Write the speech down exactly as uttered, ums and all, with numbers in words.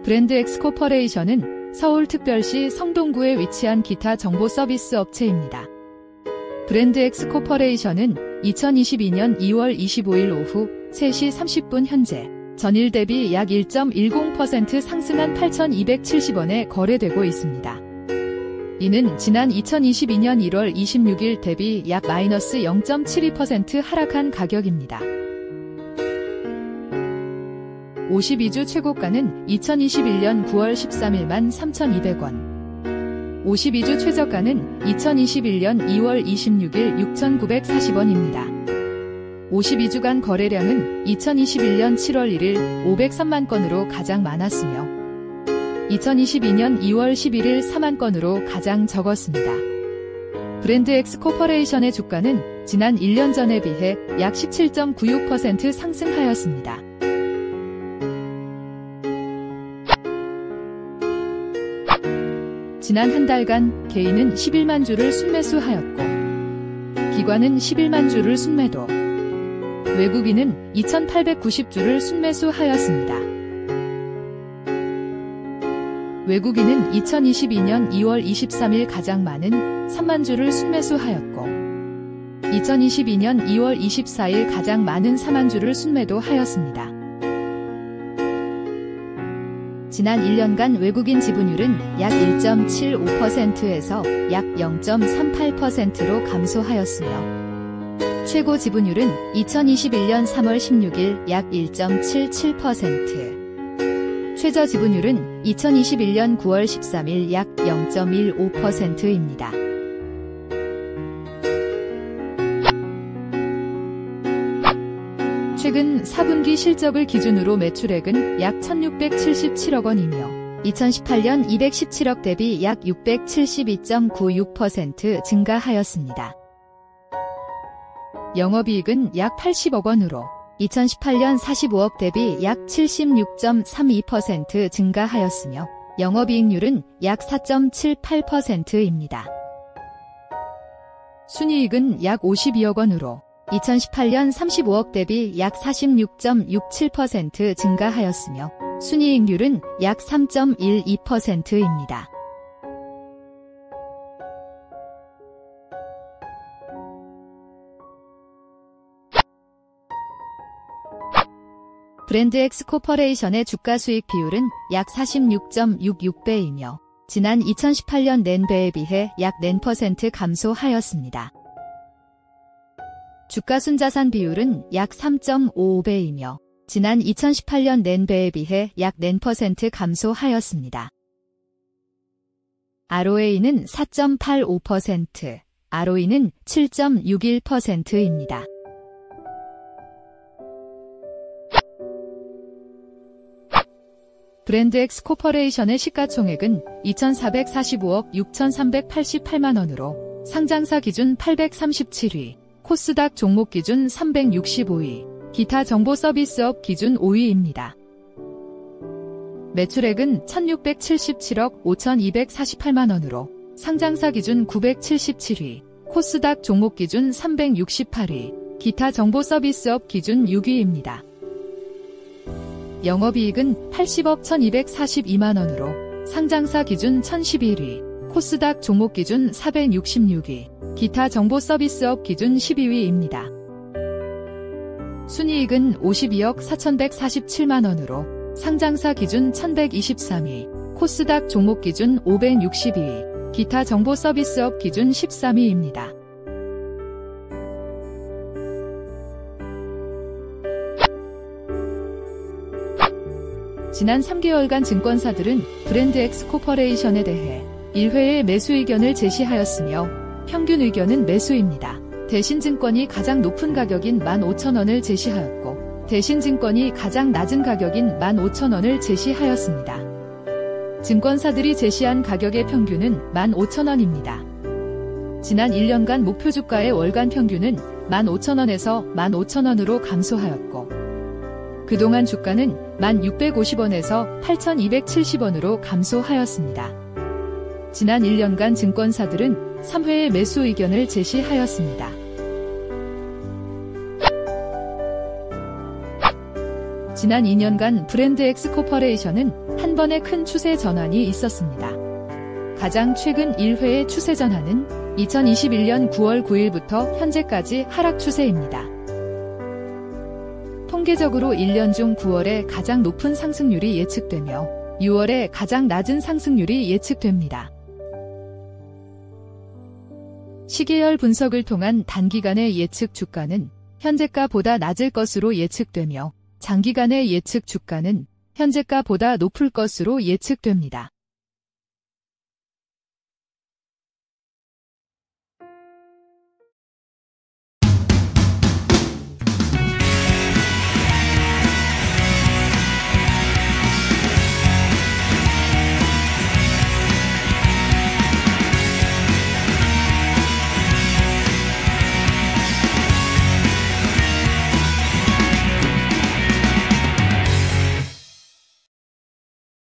브랜드엑스 코퍼레이션은 서울특별시 성동구에 위치한 기타 정보 서비스 업체입니다. 브랜드엑스 코퍼레이션은 이천이십이년 이월 이십오일 오후 세 시 삼십 분 현재 전일 대비 약 일 점 일공 퍼센트 상승한 팔천이백칠십 원에 거래되고 있습니다. 이는 지난 이천이십이년 일월 이십육일 대비 약 마이너스 영 점 칠이 퍼센트 하락한 가격입니다. 오십이주 최고가는 이천이십일년 구월 십삼일만 삼천이백 원, 오십이주 최저가는 이천이십일년 이월 이십육일 육천구백사십 원입니다. 오십이주간 거래량은 이천이십일년 칠월 일일 오백삼만 건으로 가장 많았으며 이천이십이년 이월 십일일 사만 건으로 가장 적었습니다. 브랜드엑스 코퍼레이션의 주가는 지난 일 년 전에 비해 약 십칠 점 구육 퍼센트 상승하였습니다. 지난 한 달간 개인은 십일만 주를 순매수하였고 기관은 십일만 주를 순매도, 외국인은 이천팔백구십 주를 순매수하였습니다. 외국인은 이천이십이년 이월 이십삼일 가장 많은 삼만 주를 순매수하였고 이천이십이년 이월 이십사일 가장 많은 사만 주를 순매도하였습니다. 지난 일 년간 외국인 지분율은 약 일 점 칠오 퍼센트에서 약 영 점 삼팔 퍼센트로 감소하였으며 최고 지분율은 이천이십일년 삼월 십육일 약 일 점 칠칠 퍼센트, 최저 지분율은 이천이십일년 구월 십삼일 약 영 점 일오 퍼센트입니다. 최근 사분기 실적을 기준으로 매출액은 약 천육백칠십칠억 원이며 이천십팔년 이백십칠억 대비 약 육백칠십이 점 구육 퍼센트 증가하였습니다. 영업이익은 약 팔십억 원으로 이천십팔년 사십오억 대비 약 칠십육 점 삼이 퍼센트 증가하였으며 영업이익률은 약 사 점 칠팔 퍼센트입니다. 순이익은 약 오십이억 원으로 이천십팔년 삼십오억 대비 약 사십육 점 육칠 퍼센트 증가하였으며 순이익률은 약 삼 점 일이 퍼센트입니다. 브랜드엑스 코퍼레이션의 주가수익 비율은 약 사십육 점 육육 배이며 지난 이천십팔년 낸 배에 비해 약 사 퍼센트 감소하였습니다. 주가순자산 비율은 약 삼 점 오오 배이며 지난 이천십팔년 낸 배에 비해 약 사 퍼센트 감소하였습니다. 알오에이는 사 점 팔오 퍼센트, 알오이는 칠 점 육일 퍼센트입니다. 브랜드엑스 코퍼레이션의 시가총액은 이천사백사십오억 육천삼백팔십팔만 원으로 상장사 기준 팔백삼십칠위, 코스닥 종목 기준 삼백육십오위, 기타 정보 서비스업 기준 오위입니다. 매출액은 천육백칠십칠억 오천이백사십팔만 원으로 상장사 기준 구백칠십칠위, 코스닥 종목 기준 삼백육십팔위, 기타 정보 서비스업 기준 육위입니다. 영업이익은 팔십억 천이백사십이만 원으로 상장사 기준 천십일위, 코스닥 종목 기준 사백육십육위, 기타 정보 서비스업 기준 십이위입니다. 순이익은 오십이억 사천백사십칠만 원으로 상장사 기준 천백이십삼위, 코스닥 종목 기준 오백육십이위, 기타 정보 서비스업 기준 십삼위입니다. 지난 삼 개월간 증권사들은 브랜드엑스 코퍼레이션에 대해 일 회의 매수 의견을 제시하였으며 평균 의견은 매수입니다. 대신증권이 가장 높은 가격인 만 오천 원을 제시하였고 대신증권이 가장 낮은 가격인 만 오천 원을 제시하였습니다. 증권사들이 제시한 가격의 평균은 만 오천 원입니다. 지난 일 년간 목표주가의 월간 평균은 만 오천 원에서 만 오천 원으로 감소하였고 그동안 주가는 만 육백오십 원에서 팔천이백칠십 원으로 감소하였습니다. 지난 일 년간 증권사들은 삼 회의 매수 의견을 제시하였습니다. 지난 이 년간 브랜드엑스 코퍼레이션은 한 번의 큰 추세 전환이 있었습니다. 가장 최근 일 회의 추세 전환은 이천이십일 년 구월 구일부터 현재까지 하락 추세입니다. 통계적으로 일 년 중 구월에 가장 높은 상승률이 예측되며 유월에 가장 낮은 상승률이 예측됩니다. 시계열 분석을 통한 단기간의 예측 주가는 현재가보다 낮을 것으로 예측되며 장기간의 예측 주가는 현재가보다 높을 것으로 예측됩니다.